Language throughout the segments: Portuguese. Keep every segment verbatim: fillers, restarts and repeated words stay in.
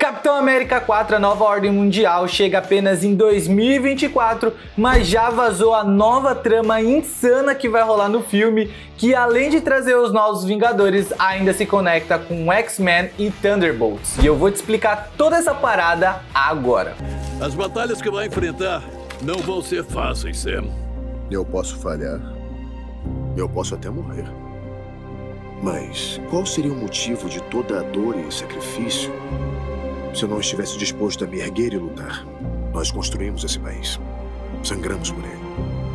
Capitão América quatro, a nova ordem mundial, chega apenas em dois mil e vinte e quatro, mas já vazou a nova trama insana que vai rolar no filme, que além de trazer os novos Vingadores, ainda se conecta com X-Men e Thunderbolts. E eu vou te explicar toda essa parada agora. As batalhas que vai enfrentar não vão ser fáceis, Sam. Eu posso falhar. Eu posso até morrer. Mas qual seria o motivo de toda a dor e sacrifício se eu não estivesse disposto a me erguer e lutar? Nós construímos esse país. Sangramos por ele.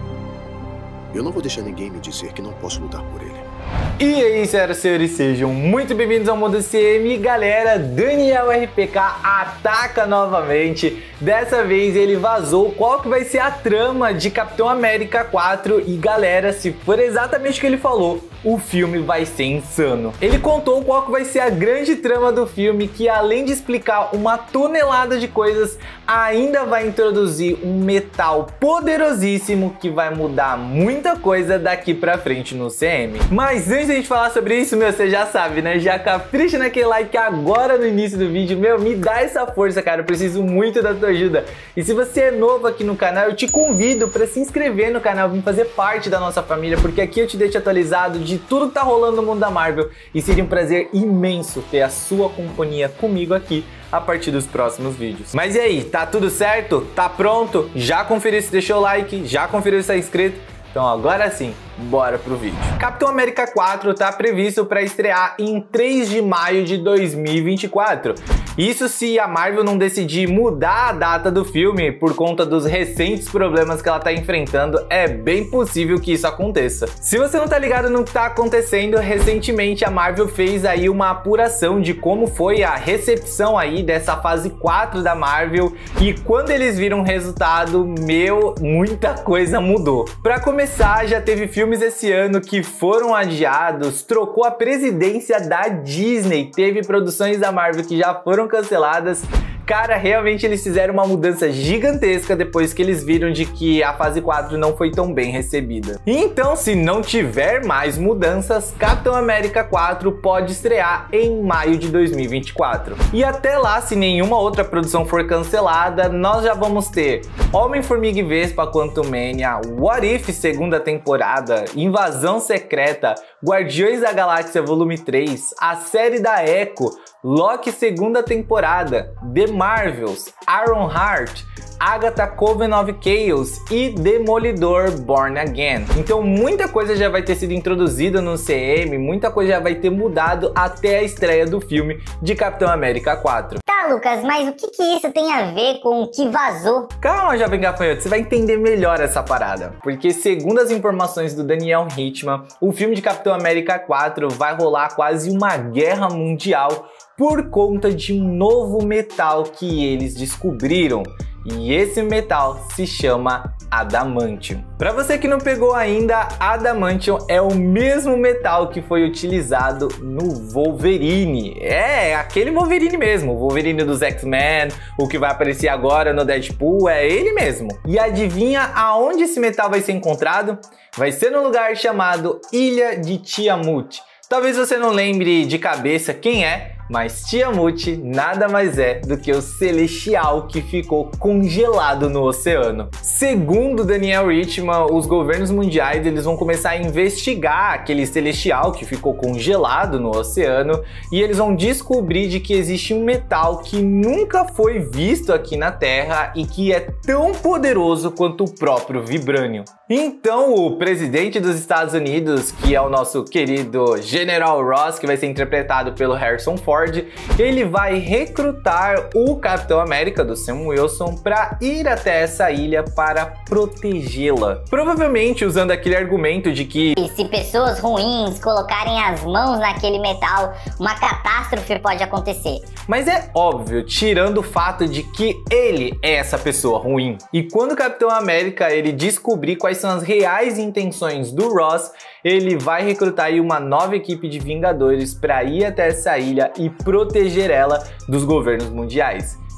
Eu não vou deixar ninguém me dizer que não posso lutar por ele. E aí, senhoras e senhores, sejam muito bem-vindos ao Mundo C M. Galera, Daniel R P K ataca novamente. Dessa vez ele vazou qual que vai ser a trama de Capitão América quatro. E galera, se for exatamente o que ele falou, o filme vai ser insano. Ele contou qual que vai ser a grande trama do filme, que além de explicar uma tonelada de coisas, ainda vai introduzir um metal poderosíssimo que vai mudar muita coisa daqui pra frente no C M. Mas antes de a gente falar sobre isso, meu, você já sabe, né? Já capricha naquele like agora no início do vídeo, meu, me dá essa força, cara, eu preciso muito da tua ajuda. E se você é novo aqui no canal, eu te convido para se inscrever no canal, vir fazer parte da nossa família, porque aqui eu te deixo atualizado de tudo que tá rolando no mundo da Marvel e seria um prazer imenso ter a sua companhia comigo aqui a partir dos próximos vídeos. Mas e aí, tá tudo certo? Tá pronto? Já conferiu se deixou o like? Já conferiu se tá inscrito? Então agora sim, bora pro vídeo. Capitão América quatro tá previsto para estrear em três de maio de dois mil e vinte e quatro. Isso se a Marvel não decidir mudar a data do filme por conta dos recentes problemas que ela tá enfrentando, é bem possível que isso aconteça. Se você não tá ligado no que tá acontecendo, recentemente a Marvel fez aí uma apuração de como foi a recepção aí dessa fase quatro da Marvel, e quando eles viram o resultado, meu, muita coisa mudou. Pra começar, já teve filmes esse ano que foram adiados, trocou a presidência da Disney, teve produções da Marvel que já foram canceladas. Cara, realmente eles fizeram uma mudança gigantesca depois que eles viram de que a fase quatro não foi tão bem recebida. Então, se não tiver mais mudanças, Capitão América quatro pode estrear em maio de dois mil e vinte e quatro. E até lá, se nenhuma outra produção for cancelada, nós já vamos ter Homem-Formiga e Vespa Quantumania, What If segunda temporada, Invasão Secreta, Guardiões da Galáxia Volume três, a série da Echo, Loki segunda temporada, The Marvels, Iron Heart, Agatha Coven of Chaos e Demolidor Born Again. Então muita coisa já vai ter sido introduzida no C M, muita coisa já vai ter mudado até a estreia do filme de Capitão América quatro. Tá, Lucas, mas o que que isso tem a ver com o que vazou? Calma, jovem gafanhoto, você vai entender melhor essa parada. Porque segundo as informações do Daniel Richtman, o filme de Capitão América quatro vai rolar quase uma guerra mundial por conta de um novo metal que eles descobriram. E esse metal se chama Adamantium. Para você que não pegou ainda, Adamantium é o mesmo metal que foi utilizado no Wolverine. É, aquele Wolverine mesmo, o Wolverine dos X-Men, o que vai aparecer agora no Deadpool, é ele mesmo. E adivinha aonde esse metal vai ser encontrado? Vai ser no lugar chamado Ilha de Tiamut. Talvez você não lembre de cabeça quem é, mas Tiamut nada mais é do que o celestial que ficou congelado no oceano. Segundo Daniel Richtman, os governos mundiais eles vão começar a investigar aquele celestial que ficou congelado no oceano, e eles vão descobrir de que existe um metal que nunca foi visto aqui na Terra e que é tão poderoso quanto o próprio Vibranium. Então o presidente dos Estados Unidos, que é o nosso querido General Ross, que vai ser interpretado pelo Harrison Ford, ele vai recrutar o Capitão América do Sam Wilson para ir até essa ilha para protegê-la. Provavelmente usando aquele argumento de que E se pessoas ruins colocarem as mãos naquele metal, uma catástrofe pode acontecer. Mas é óbvio, tirando o fato de que ele é essa pessoa ruim. E quando o Capitão América ele descobrir quais são as reais intenções do Ross, ele vai recrutar aí uma nova equipe de Vingadores para ir até essa ilha e proteger ela dos governos mundiais.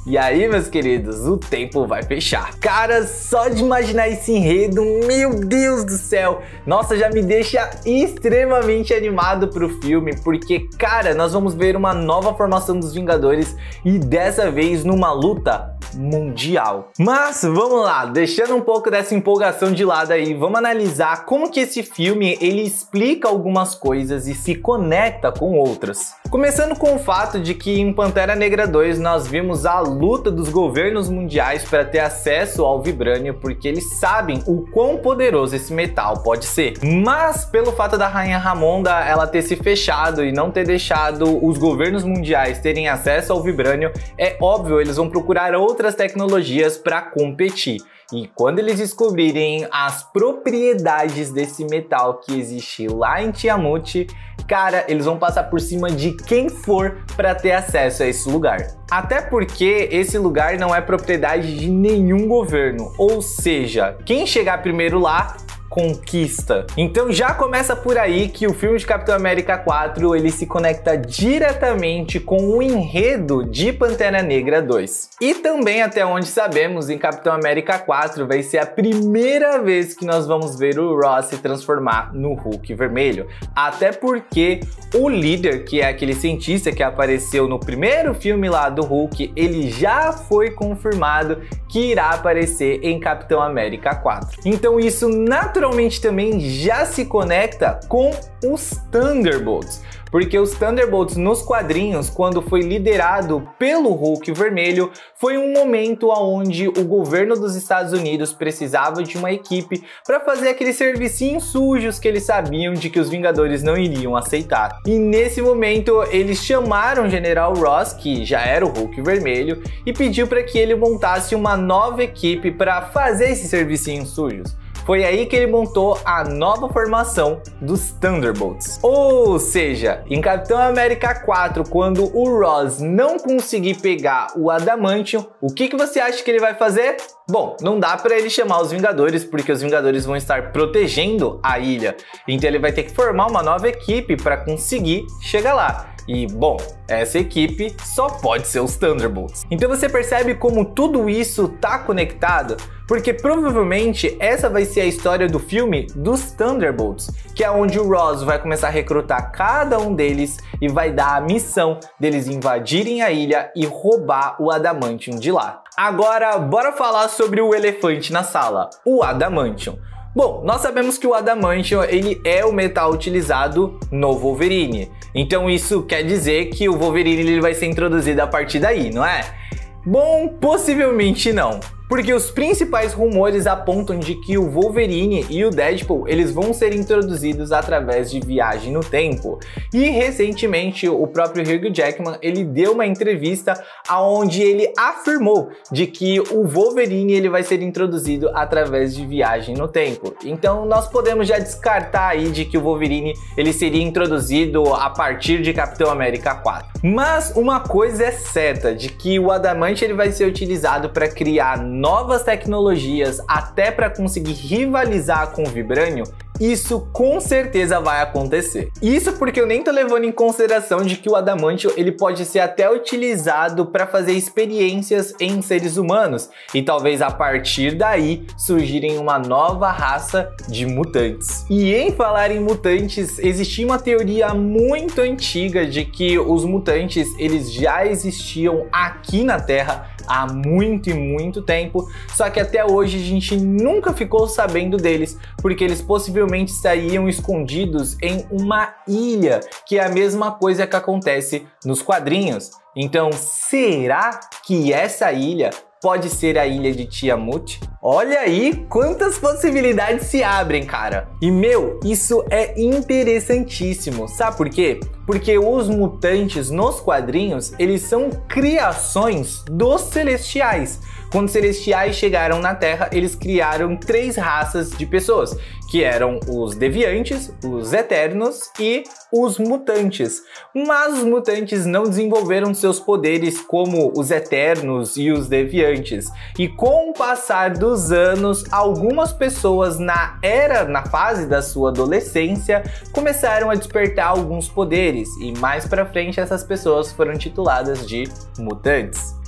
E aí, meus queridos, o tempo vai fechar. Cara, só de imaginar esse enredo, meu Deus do céu, nossa, já me deixa extremamente animado pro filme, porque, cara, nós vamos ver uma nova formação dos Vingadores e dessa vez numa luta mundial. Mas vamos lá, deixando um pouco dessa empolgação de lado aí, vamos analisar como que esse filme ele explica algumas coisas e se conecta com outras. Começando com o fato de que em Pantera Negra dois nós vimos a luta dos governos mundiais para ter acesso ao Vibranium, porque eles sabem o quão poderoso esse metal pode ser. Mas pelo fato da Rainha Ramonda ela ter se fechado e não ter deixado os governos mundiais terem acesso ao Vibranium, é óbvio, eles vão procurar outras tecnologias para competir. E quando eles descobrirem as propriedades desse metal que existe lá em Tiamut, cara, eles vão passar por cima de quem for para ter acesso a esse lugar. Até porque esse lugar não é propriedade de nenhum governo, ou seja, quem chegar primeiro lá conquista. Então já começa por aí que o filme de Capitão América quatro ele se conecta diretamente com o enredo de Pantera Negra dois. E também, até onde sabemos, em Capitão América quatro vai ser a primeira vez que nós vamos ver o Ross se transformar no Hulk vermelho. Até porque o líder, que é aquele cientista que apareceu no primeiro filme lá do Hulk, ele já foi confirmado que irá aparecer em Capitão América quatro. Então isso naturalmente Naturalmente também já se conecta com os Thunderbolts, porque os Thunderbolts nos quadrinhos, quando foi liderado pelo Hulk vermelho, foi um momento onde o governo dos Estados Unidos precisava de uma equipe para fazer aqueles servicinhos sujos que eles sabiam de que os Vingadores não iriam aceitar. E nesse momento eles chamaram o General Ross, que já era o Hulk vermelho, e pediu para que ele montasse uma nova equipe para fazer esses servicinhos sujos. Foi aí que ele montou a nova formação dos Thunderbolts. Ou seja, em Capitão América quatro, quando o Ross não conseguir pegar o Adamantium, o que, que você acha que ele vai fazer? Bom, não dá para ele chamar os Vingadores, porque os Vingadores vão estar protegendo a ilha. Então ele vai ter que formar uma nova equipe para conseguir chegar lá. E, bom, essa equipe só pode ser os Thunderbolts. Então você percebe como tudo isso tá conectado? Porque provavelmente essa vai ser a história do filme dos Thunderbolts, que é onde o Ross vai começar a recrutar cada um deles e vai dar a missão deles invadirem a ilha e roubar o Adamantium de lá. Agora, bora falar sobre o elefante na sala, o Adamantium. Bom, nós sabemos que o Adamantium ele é o metal utilizado no Wolverine. Então isso quer dizer que o Wolverine ele vai ser introduzido a partir daí, não é? Bom, possivelmente não. Porque os principais rumores apontam de que o Wolverine e o Deadpool eles vão ser introduzidos através de viagem no tempo. E recentemente o próprio Hugh Jackman ele deu uma entrevista onde ele afirmou de que o Wolverine ele vai ser introduzido através de viagem no tempo. Então nós podemos já descartar aí de que o Wolverine ele seria introduzido a partir de Capitão América quatro. Mas uma coisa é certa, de que o Adamante ele vai ser utilizado para criar novas tecnologias até para conseguir rivalizar com o Vibranium. Isso com certeza vai acontecer. Isso porque eu nem tô levando em consideração de que o Adamantium ele pode ser até utilizado para fazer experiências em seres humanos e talvez a partir daí surgirem uma nova raça de mutantes. E em falar em mutantes, existia uma teoria muito antiga de que os mutantes eles já existiam aqui na Terra há muito e muito tempo, só que até hoje a gente nunca ficou sabendo deles, porque eles possivelmente estariam escondidos em uma ilha, que é a mesma coisa que acontece nos quadrinhos. Então, será que essa ilha pode ser a ilha de Tiamut? Olha aí quantas possibilidades se abrem, cara. E meu, isso é interessantíssimo. Sabe por quê? Porque os mutantes nos quadrinhos, eles são criações dos Celestiais. Quando os Celestiais chegaram na Terra, eles criaram três raças de pessoas, que eram os Deviantes, os Eternos e os Mutantes. Mas os Mutantes não desenvolveram seus poderes como os Eternos e os Deviantes. E com o passar dos anos, algumas pessoas na era, na fase da sua adolescência, começaram a despertar alguns poderes. E mais pra frente, essas pessoas foram tituladas de Mutantes.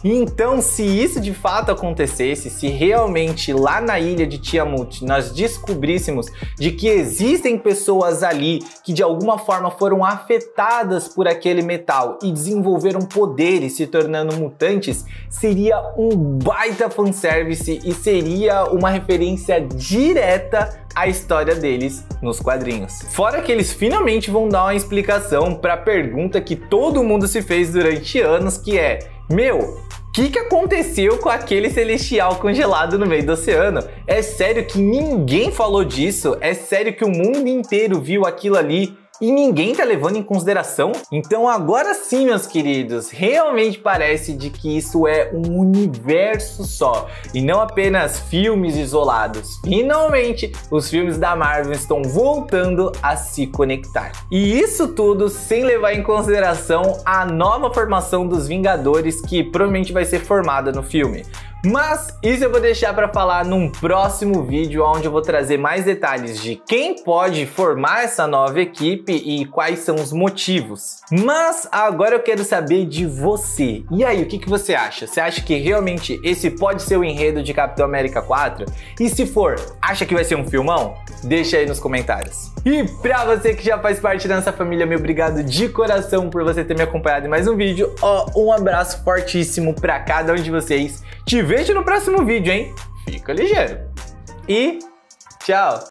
Então, se isso de fato acontecesse, se realmente lá na ilha de Tiamut nós descobríssemos de que existem pessoas ali que de alguma forma foram afetadas por aquele metal e desenvolveram poderes se tornando mutantes, seria um baita fanservice e seria uma referência direta à história deles nos quadrinhos. Fora que eles finalmente vão dar uma explicação para a pergunta que todo mundo se fez durante anos, que é: meu, o que, que aconteceu com aquele celestial congelado no meio do oceano? É sério que ninguém falou disso? É sério que o mundo inteiro viu aquilo ali e ninguém tá levando em consideração? Então agora sim, meus queridos, realmente parece de que isso é um universo só e não apenas filmes isolados. Finalmente, os filmes da Marvel estão voltando a se conectar. E isso tudo sem levar em consideração a nova formação dos Vingadores, que provavelmente vai ser formada no filme. Mas isso eu vou deixar para falar num próximo vídeo, onde eu vou trazer mais detalhes de quem pode formar essa nova equipe e quais são os motivos. Mas agora eu quero saber de você. E aí, o que, que você acha? Você acha que realmente esse pode ser o enredo de Capitão América quatro? E se for, acha que vai ser um filmão? Deixa aí nos comentários. E pra você que já faz parte dessa família, meu obrigado de coração por você ter me acompanhado em mais um vídeo. Ó, um abraço fortíssimo pra cada um de vocês. Te vejo no próximo vídeo, hein? Fica ligeiro. E tchau!